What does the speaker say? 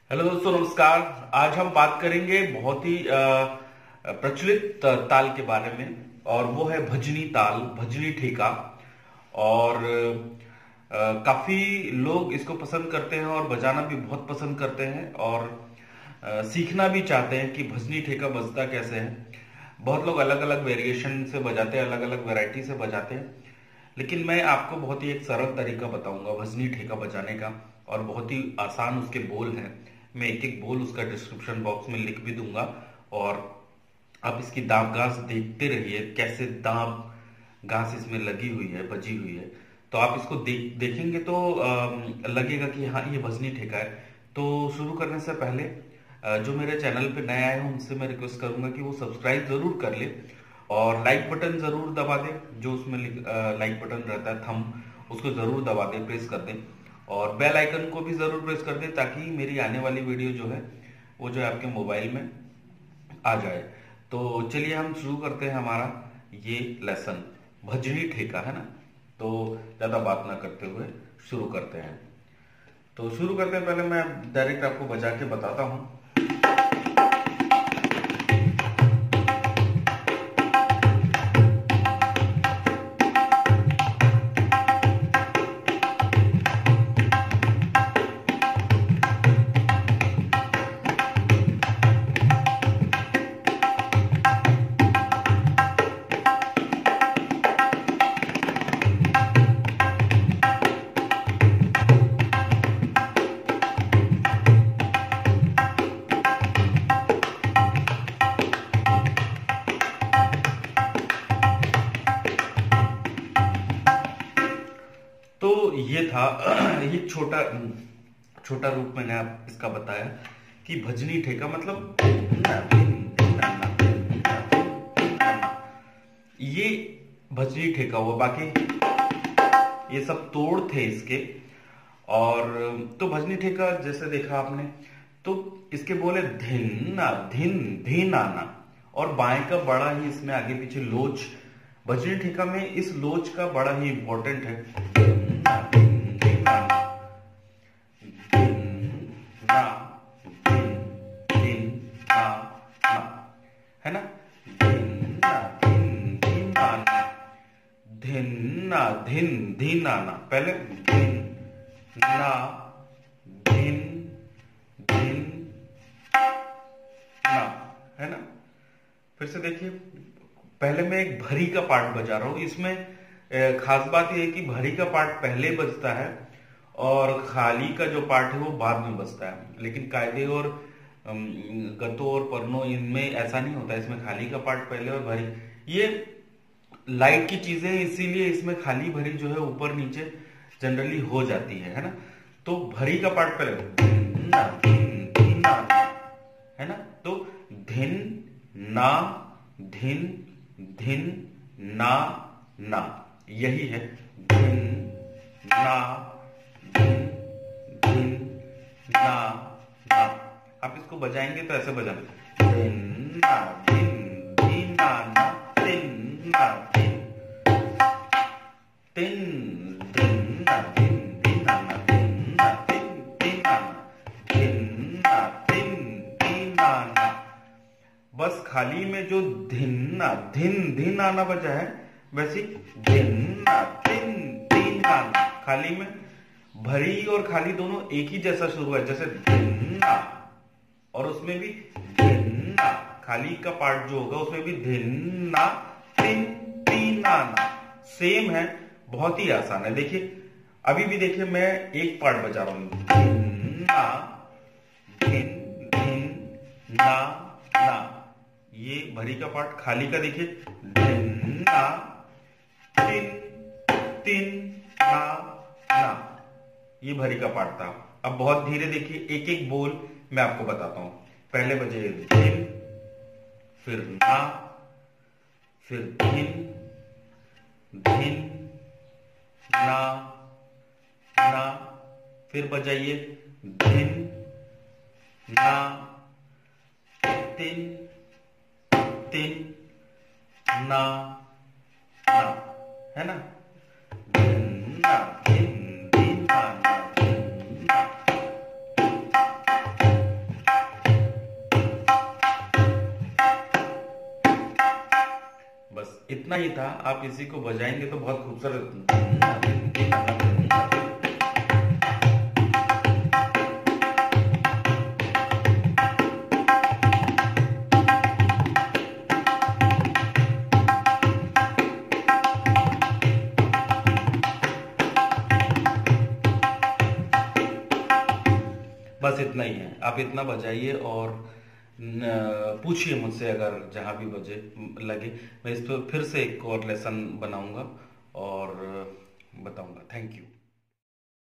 Hello दोस्तों, नमस्कार। आज हम बात करेंगे बहुत ही प्रचलित ताल के बारे में, और वो है भजनी ताल, भजनी ठेका। और काफी लोग इसको पसंद करते हैं और बजाना भी बहुत पसंद करते हैं, और सीखना भी चाहते हैं कि भजनी ठेका बजता कैसे है। बहुत लोग अलग अलग वेरिएशन से बजाते हैं, अलग अलग वैरायटी से बजाते हैं, लेकिन मैं आपको बहुत ही एक सरल तरीका बताऊंगा भजनी ठेका बजाने का, और बहुत ही आसान उसके बोल हैं। मैं एक एक बोल उसका डिस्क्रिप्शन बॉक्स में लिख भी दूंगा, और आप इसकी दाब घास देखते रहिए, कैसे दाब घास इसमें लगी हुई है, बजी हुई है। तो आप इसको देखेंगे तो लगेगा कि हाँ, ये भजनी ठेका है। तो शुरू करने से पहले जो मेरे चैनल पे नए आए हैं उनसे मैं रिक्वेस्ट करूंगा कि वो सब्सक्राइब जरूर कर ले, और लाइक बटन जरूर दबा दें। जो उसमें लाइक बटन रहता है, थंब, उसको जरूर दबा दें, प्रेस कर दें, और बेल आइकन को भी जरूर प्रेस कर दें, ताकि मेरी आने वाली वीडियो जो है वो जो है आपके मोबाइल में आ जाए। तो चलिए हम शुरू करते हैं हमारा ये लेसन, भजनी ठेका, है ना। तो ज्यादा बात ना करते हुए शुरू करते हैं। तो शुरू करते हैं, पहले मैं डायरेक्ट आपको बजा के बताता हूँ। तो ये था ये छोटा छोटा रूप मैंने आप इसका बताया कि भजनी ठेका मतलब ये भजनी ठेका हुआ। बाकी ये सब तोड़ थे इसके। और तो भजनी ठेका जैसे देखा आपने, तो इसके बोले धिन ना धिन धिन आना, और बाएं का बड़ा ही इसमें आगे पीछे लोच। भजनी ठेका में इस लोच का बड़ा ही इंपॉर्टेंट है। है ना, धिन ना धिन धिन आना, पहले धिन ना धिन धिन ना, है ना। फिर से देखिए, पहले मैं एक भरी का पार्ट बजा रहा हूं। इसमें खास बात यह है कि भरी का पार्ट पहले बजता है और खाली का जो पार्ट है वो बाद में बजता है। लेकिन कायदे और गतो और परनो इनमें ऐसा नहीं होता। इसमें खाली का पार्ट पहले और भरी, ये लाइट की चीजें, इसीलिए इसमें खाली भरी जो है ऊपर नीचे जनरली हो जाती है ना। तो भरी का पार्ट पहले है ना। तो धिन ना धिन धिन ना ना, यही है धिन ना धिन धिन ना ना। आप इसको बजाएंगे तो ऐसे बजाना, धिन ना धिन धिन ना ना, धिन ना धिन धिन धिन ना धिन धिन ना ना, धिन ना धिन धिन ना ना, धिन ना धिन धिन ना ना। बस खाली में जो धिन धिन आना बजा है, वैसे धिन ना धिन धिन आना। खाली में भरी और खाली दोनों एक ही जैसा शुरू है, जैसे धिन ना, और उसमें भी धिन ना, खाली का पार्ट जो होगा उसमें भी धिन ना तिन तीन आना, सेम है। बहुत ही आसान है। देखिए, अभी भी देखिए, मैं एक पार्ट बजा रहा हूं, धिन ना धिन धिन ना ना। ये भरी का पार्ट, खाली का देखिए, धिन ना तिन तिन ना ना, ये भरी का पार्ट था। अब बहुत धीरे देखिए, एक एक बोल मैं आपको बताता हूं। पहले बजे धिन, फिर ना, फिर धिन धिन ना ना, फिर बजाइए धिन ना तिन तिन ना ना, है ना। धिन ना धिन धिन ना ना, धिन ना इतना ही था। आप इसी को बजाएंगे तो बहुत खूबसूरत। बस इतना ही है, आप इतना बजाइए और पूछिए मुझसे अगर जहाँ भी बजे लगे। मैं इस पर फिर से एक और लेसन बनाऊंगा और बताऊंगा। Thank you.